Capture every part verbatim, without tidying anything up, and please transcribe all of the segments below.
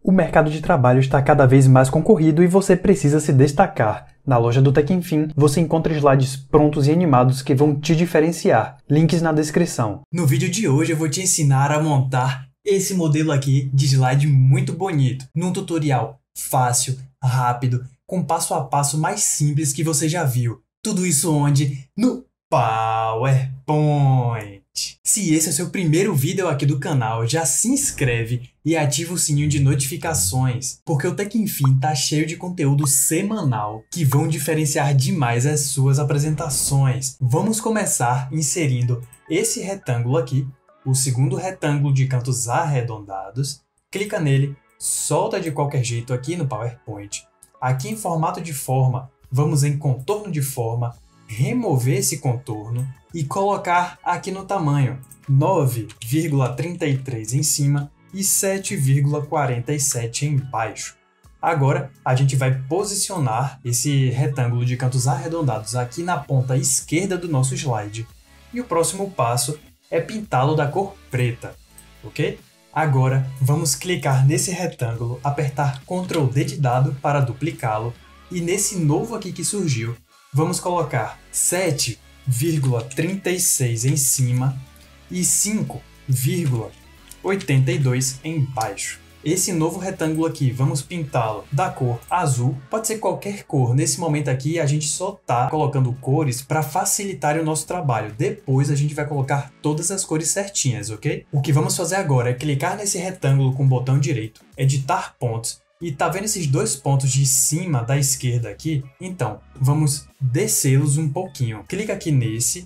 O mercado de trabalho está cada vez mais concorrido e você precisa se destacar. Na loja do Tekenfim, você encontra slides prontos e animados que vão te diferenciar. Links na descrição. No vídeo de hoje eu vou te ensinar a montar esse modelo aqui de slide muito bonito, num tutorial fácil, rápido, com passo a passo mais simples que você já viu. Tudo isso onde? No PowerPoint. Se esse é o seu primeiro vídeo aqui do canal, já se inscreve e ativa o sininho de notificações, porque o Tekenfim tá cheio de conteúdo semanal que vão diferenciar demais as suas apresentações. Vamos começar inserindo esse retângulo aqui, o segundo retângulo de cantos arredondados. Clica nele, solta de qualquer jeito aqui no PowerPoint. Aqui em formato de forma, vamos em contorno de forma, remover esse contorno e colocar aqui no tamanho nove vírgula trinta e três em cima e sete vírgula quarenta e sete embaixo. Agora a gente vai posicionar esse retângulo de cantos arredondados aqui na ponta esquerda do nosso slide. E o próximo passo é pintá-lo da cor preta, ok? Agora vamos clicar nesse retângulo, apertar control D de dado para duplicá-lo e nesse novo aqui que surgiu, vamos colocar sete vírgula trinta e seis em cima e cinco vírgula oitenta e dois embaixo. Esse novo retângulo aqui, vamos pintá-lo da cor azul, pode ser qualquer cor. Nesse momento aqui, a gente só está colocando cores para facilitar o nosso trabalho. Depois a gente vai colocar todas as cores certinhas, ok? O que vamos fazer agora é clicar nesse retângulo com o botão direito, editar pontos. E tá vendo esses dois pontos de cima da esquerda aqui? Então, vamos descê-los um pouquinho. Clica aqui nesse,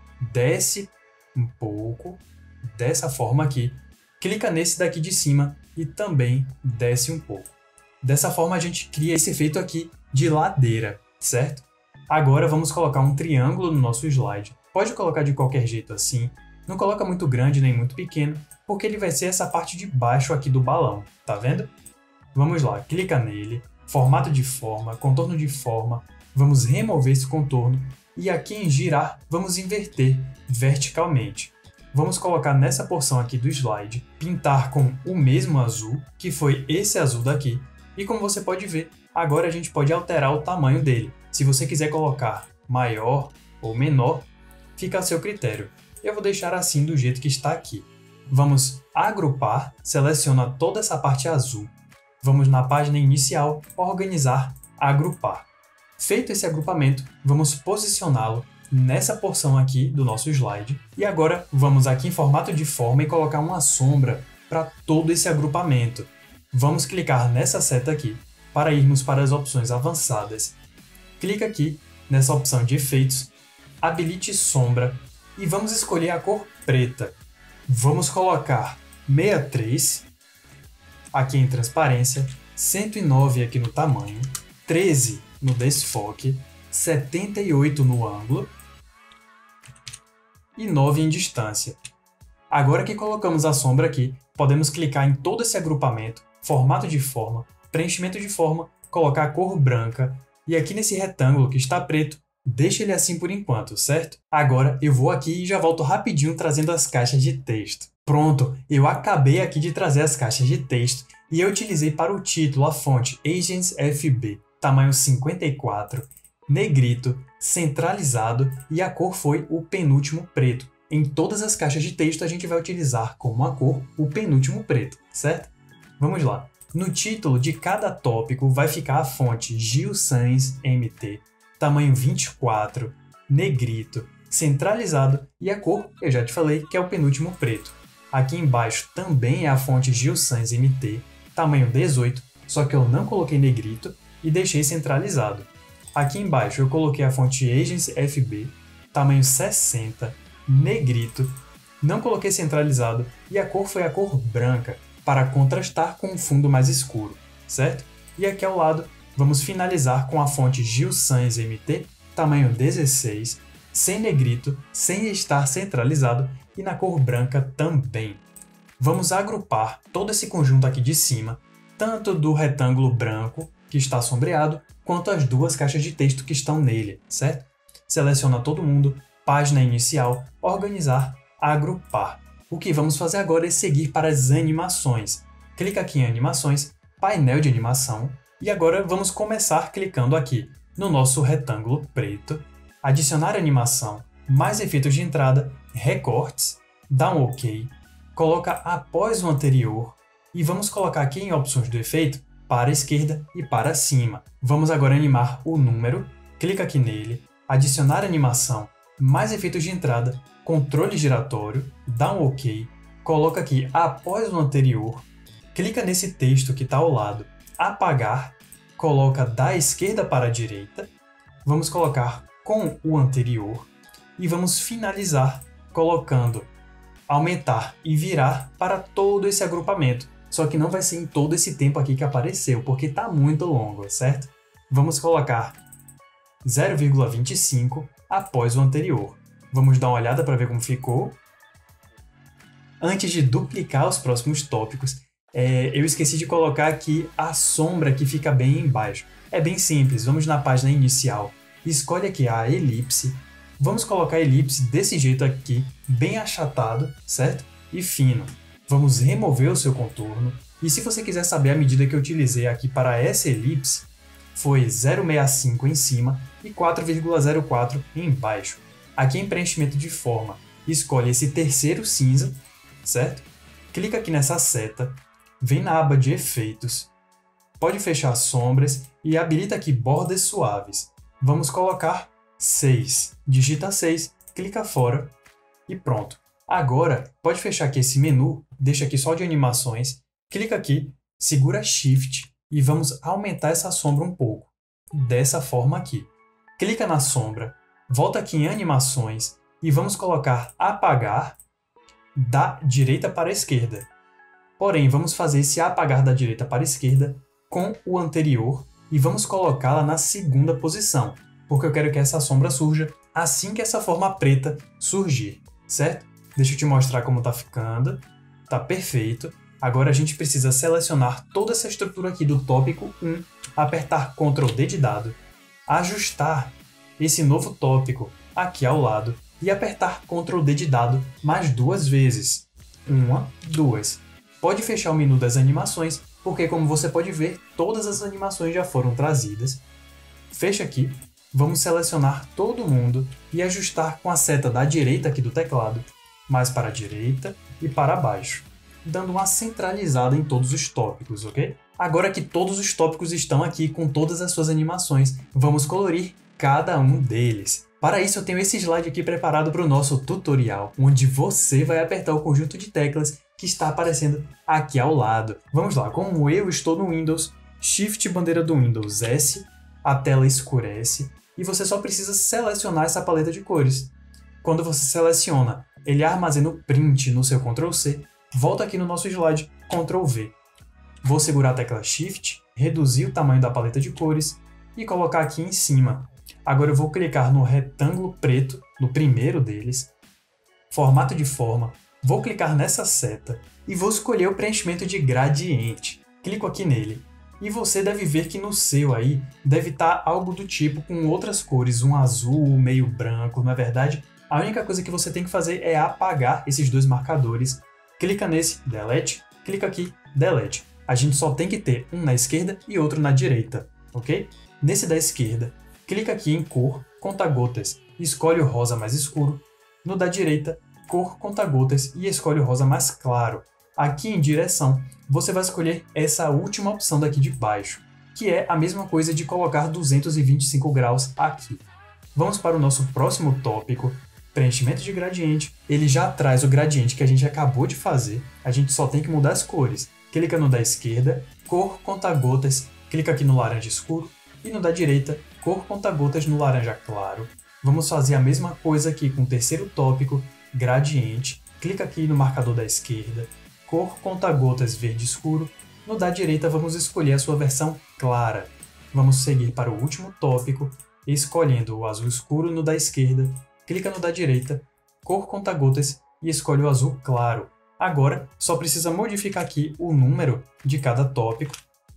desce um pouco, dessa forma aqui. Clica nesse daqui de cima e também desce um pouco. Dessa forma a gente cria esse efeito aqui de ladeira, certo? Agora vamos colocar um triângulo no nosso slide. Pode colocar de qualquer jeito assim. Não coloca muito grande nem muito pequeno, porque ele vai ser essa parte de baixo aqui do balão, tá vendo? Vamos lá, clica nele, formato de forma, contorno de forma, vamos remover esse contorno e aqui em girar, vamos inverter verticalmente. Vamos colocar nessa porção aqui do slide, pintar com o mesmo azul, que foi esse azul daqui, e como você pode ver, agora a gente pode alterar o tamanho dele. Se você quiser colocar maior ou menor, fica a seu critério. Eu vou deixar assim do jeito que está aqui. Vamos agrupar, seleciona toda essa parte azul. Vamos na página inicial, organizar, agrupar. Feito esse agrupamento, vamos posicioná-lo nessa porção aqui do nosso slide. E agora vamos aqui em formato de forma e colocar uma sombra para todo esse agrupamento. Vamos clicar nessa seta aqui para irmos para as opções avançadas. Clica aqui nessa opção de efeitos, habilite sombra e vamos escolher a cor preta. Vamos colocar sessenta e três aqui em transparência, cento e nove aqui no tamanho, treze no desfoque, setenta e oito no ângulo e nove em distância. Agora que colocamos a sombra aqui, podemos clicar em todo esse agrupamento, formato de forma, preenchimento de forma, colocar a cor branca e aqui nesse retângulo que está preto, deixa ele assim por enquanto, certo? Agora eu vou aqui e já volto rapidinho trazendo as caixas de texto. Pronto, eu acabei aqui de trazer as caixas de texto e eu utilizei para o título a fonte Agence F B, tamanho cinquenta e quatro, negrito, centralizado e a cor foi o penúltimo preto. Em todas as caixas de texto a gente vai utilizar como a cor o penúltimo preto, certo? Vamos lá. No título de cada tópico vai ficar a fonte Gil Sans M T, tamanho vinte e quatro, negrito, centralizado e a cor, eu já te falei, que é o penúltimo preto. Aqui embaixo também é a fonte Gil Sans M T, tamanho dezoito, só que eu não coloquei negrito e deixei centralizado. Aqui embaixo eu coloquei a fonte Agence F B, tamanho sessenta, negrito, não coloquei centralizado e a cor foi a cor branca, para contrastar com o fundo mais escuro, certo? E aqui ao lado vamos finalizar com a fonte Gil Sans M T, tamanho dezesseis, sem negrito, sem estar centralizado e na cor branca também. Vamos agrupar todo esse conjunto aqui de cima, tanto do retângulo branco, que está sombreado, quanto as duas caixas de texto que estão nele, certo? Seleciona todo mundo, página inicial, organizar, agrupar. O que vamos fazer agora é seguir para as animações. Clica aqui em animações, painel de animação, e agora vamos começar clicando aqui no nosso retângulo preto, adicionar animação, mais efeitos de entrada, recortes, dá um OK, coloca após o anterior, e vamos colocar aqui em opções do efeito, para a esquerda e para cima. Vamos agora animar o número, clica aqui nele, adicionar animação, mais efeitos de entrada, controle giratório, dá um OK, coloca aqui após o anterior, clica nesse texto que está ao lado, apagar, coloca da esquerda para a direita, vamos colocar com o anterior e vamos finalizar colocando aumentar e virar para todo esse agrupamento. Só que não vai ser em todo esse tempo aqui que apareceu, porque está muito longo, certo? Vamos colocar zero vírgula vinte e cinco após o anterior. Vamos dar uma olhada para ver como ficou. Antes de duplicar os próximos tópicos, é, eu esqueci de colocar aqui a sombra que fica bem embaixo. É bem simples, vamos na página inicial, escolhe aqui a elipse, vamos colocar a elipse desse jeito aqui, bem achatado, certo? E fino. Vamos remover o seu contorno, e se você quiser saber a medida que eu utilizei aqui para essa elipse, foi zero vírgula sessenta e cinco em cima e quatro vírgula zero quatro embaixo. Aqui em preenchimento de forma, escolhe esse terceiro cinza, certo? Clica aqui nessa seta, vem na aba de efeitos, pode fechar as sombras e habilita aqui bordas suaves. Vamos colocar seis, digita seis, clica fora e pronto. Agora, pode fechar aqui esse menu, deixa aqui só de animações, clica aqui, segura Shift e vamos aumentar essa sombra um pouco, dessa forma aqui. Clica na sombra, volta aqui em animações e vamos colocar apagar da direita para a esquerda. Porém, vamos fazer esse apagar da direita para a esquerda com o anterior e vamos colocá-la na segunda posição, porque eu quero que essa sombra surja assim que essa forma preta surgir, certo? Deixa eu te mostrar como tá ficando. Tá perfeito. Agora a gente precisa selecionar toda essa estrutura aqui do tópico um, apertar control D de dado, ajustar esse novo tópico aqui ao lado e apertar control D de dado mais duas vezes. Uma, duas. Pode fechar o menu das animações, porque como você pode ver, todas as animações já foram trazidas. Fecha aqui. Vamos selecionar todo mundo e ajustar com a seta da direita aqui do teclado, mais para a direita e para baixo, dando uma centralizada em todos os tópicos, ok? Agora que todos os tópicos estão aqui com todas as suas animações, vamos colorir cada um deles. Para isso eu tenho esse slide aqui preparado para o nosso tutorial, onde você vai apertar o conjunto de teclas que está aparecendo aqui ao lado. Vamos lá, como eu estou no Windows, Shift bandeira do Windows S, a tela escurece e você só precisa selecionar essa paleta de cores. Quando você seleciona, ele armazena o print no seu control C, volta aqui no nosso slide, control V. Vou segurar a tecla Shift, reduzir o tamanho da paleta de cores e colocar aqui em cima. Agora eu vou clicar no retângulo preto, no primeiro deles, formato de forma, vou clicar nessa seta e vou escolher o preenchimento de gradiente. Clico aqui nele e você deve ver que no seu aí deve estar algo do tipo com outras cores, um azul, meio branco, não é verdade? A única coisa que você tem que fazer é apagar esses dois marcadores. Clica nesse, Delete, clica aqui, Delete. A gente só tem que ter um na esquerda e outro na direita, ok? Nesse da esquerda, clica aqui em cor, conta-gotas, e escolhe o rosa mais escuro. No da direita, cor, conta-gotas e escolhe o rosa mais claro. Aqui em direção, você vai escolher essa última opção daqui de baixo, que é a mesma coisa de colocar duzentos e vinte e cinco graus aqui. Vamos para o nosso próximo tópico, preenchimento de gradiente. Ele já traz o gradiente que a gente acabou de fazer, a gente só tem que mudar as cores. Clica no da esquerda, cor, conta-gotas, clica aqui no laranja escuro, e no da direita, cor, conta-gotas no laranja claro. Vamos fazer a mesma coisa aqui com o terceiro tópico, gradiente, clica aqui no marcador da esquerda, cor, conta-gotas verde escuro, no da direita vamos escolher a sua versão clara. Vamos seguir para o último tópico, escolhendo o azul escuro no da esquerda, clica no da direita, cor, conta-gotas e escolhe o azul claro. Agora, só precisa modificar aqui o número de cada tópico,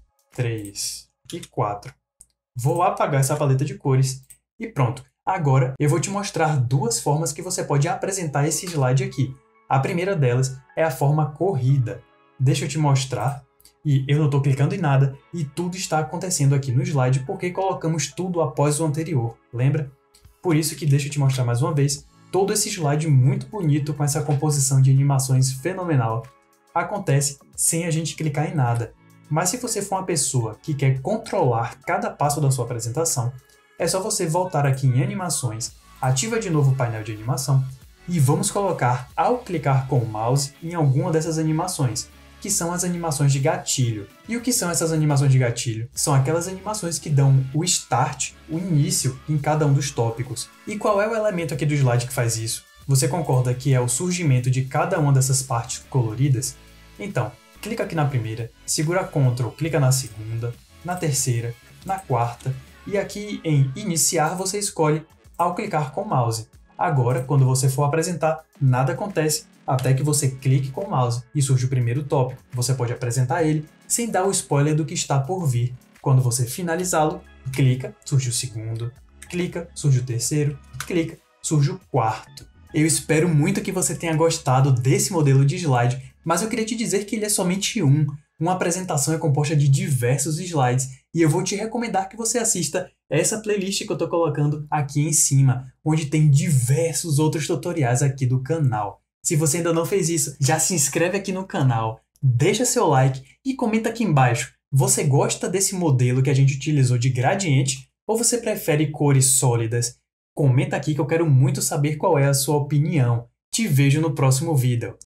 três e quatro. Vou apagar essa paleta de cores e pronto. Agora eu vou te mostrar duas formas que você pode apresentar esse slide aqui. A primeira delas é a forma corrida. Deixa eu te mostrar. e eu não estou clicando em nada e tudo está acontecendo aqui no slide porque colocamos tudo após o anterior, lembra? Por isso que deixa eu te mostrar mais uma vez todo esse slide muito bonito com essa composição de animações fenomenal. Acontece sem a gente clicar em nada. Mas se você for uma pessoa que quer controlar cada passo da sua apresentação, é só você voltar aqui em animações, ativa de novo o painel de animação e vamos colocar, ao clicar com o mouse, em alguma dessas animações, que são as animações de gatilho. E o que são essas animações de gatilho? São aquelas animações que dão o start, o início, em cada um dos tópicos. E qual é o elemento aqui do slide que faz isso? Você concorda que é o surgimento de cada uma dessas partes coloridas? Então, clica aqui na primeira, segura Ctrl, clica na segunda, na terceira, na quarta, e aqui em Iniciar você escolhe ao clicar com o mouse. Agora, quando você for apresentar, nada acontece até que você clique com o mouse e surge o primeiro tópico. Você pode apresentar ele sem dar o spoiler do que está por vir. Quando você finalizá-lo, clica, surge o segundo, clica, surge o terceiro, clica, surge o quarto. Eu espero muito que você tenha gostado desse modelo de slide, mas eu queria te dizer que ele é somente um. Uma apresentação é composta de diversos slides e eu vou te recomendar que você assista essa playlist que eu estou colocando aqui em cima, onde tem diversos outros tutoriais aqui do canal. Se você ainda não fez isso, já se inscreve aqui no canal, deixa seu like e comenta aqui embaixo. Você gosta desse modelo que a gente utilizou de gradiente ou você prefere cores sólidas? Comenta aqui que eu quero muito saber qual é a sua opinião. Te vejo no próximo vídeo.